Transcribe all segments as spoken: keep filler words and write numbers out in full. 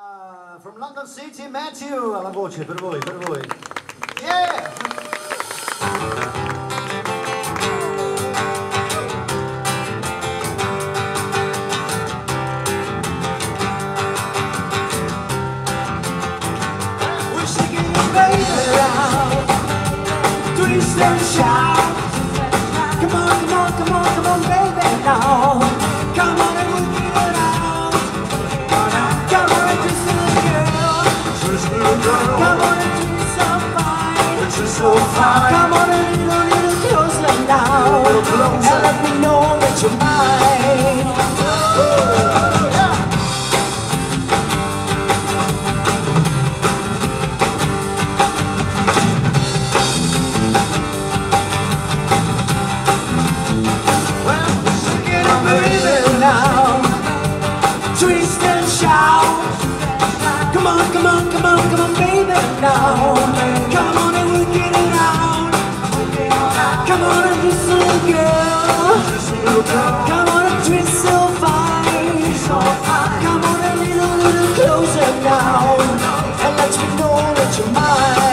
Uh, from London City, Matthew, alla voce per voi, per voi. Yeah! We're singing your baby out, twist and shout. Come on, come on, come on, come on, baby now. Come on and we'll get it out. Come on and twist it, girl. Twist little girl. Come on and twist so fine. Twist so fine. Come on a little, little closer now. Little closer. And let me know that you're mine. Yeah. Baby now, twist and shout. Come on, come on, come on, come on, baby now. Come on and we'll get it out. Come on and twist, little girl. Come on and twist so fine. Come on a little, little closer now, and let me know that you're mine.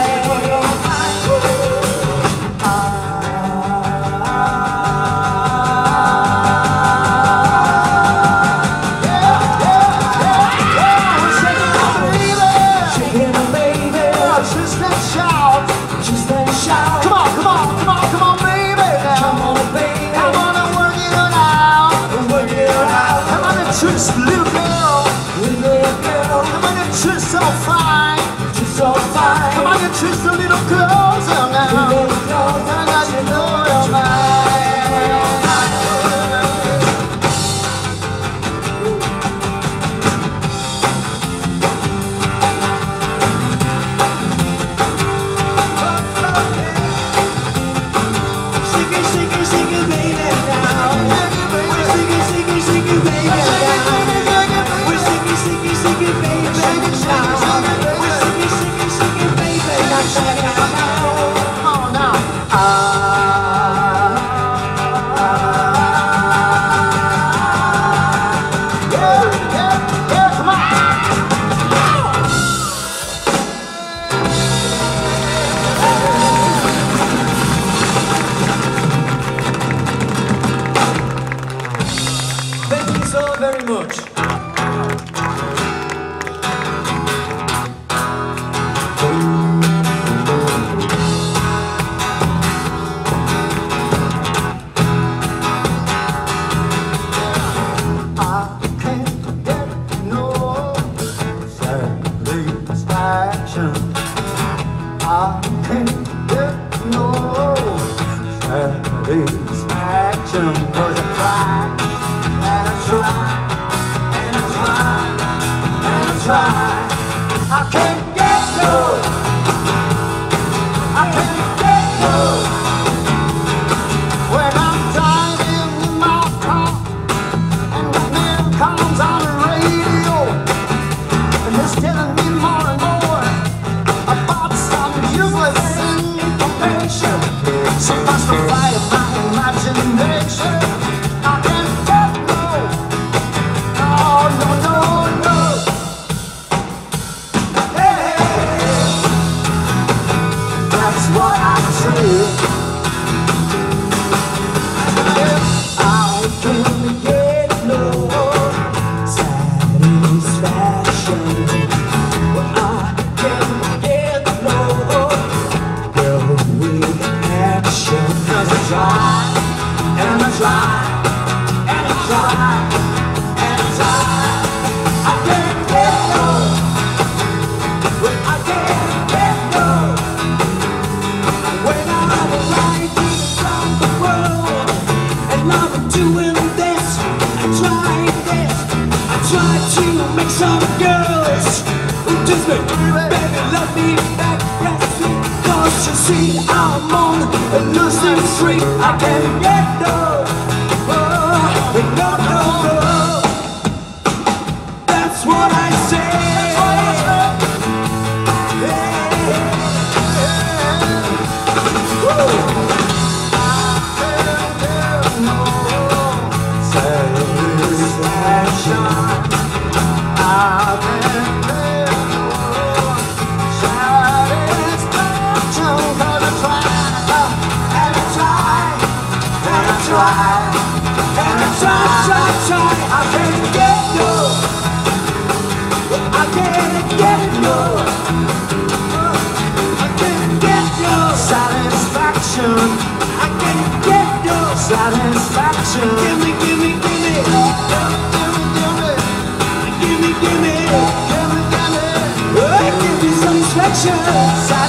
Twist, little girl, little girl, come on and twist so fine, twist so fine. Come on and twist a little closer now, little closer, and I you know you're mine. Shake it, shake it, shake it, baby now. We're singing, singing, singing, baby now. We're singing, singing, singing, baby now. We're singing, singing, singing, baby now. Come on now. Yeah, yeah, yeah, come on. Thank you so very much. I can't get no satisfaction. I can't get no satisfaction. 'Cause I try and I try and I try and I try. I can't get no. I can't get no. When I'm driving in my car and the man comes on the radio and he's telling me more and more about some useless information. She must have fired my imagination. I can't get no, no, no, no, no. Hey, that's what I say. I can get no satisfaction. I can get no going action. 'Cause I try and I try and I try and I try. I can't get no. I can't get no. When I'm riding around the world and I'm doing this, I try this, I try to make some girls who just say, baby, let me back, yes, cause you see I'm on a losing streak. I can't get no, oh, no, no, no. That's what I say. Satisfaction. I can't try, try, try. I can't get no. I can't get no. I can't get no satisfaction. I can't get no satisfaction. Give me, give me, give me. Give me, give me. Give me, give me. Oh, give me satisfaction.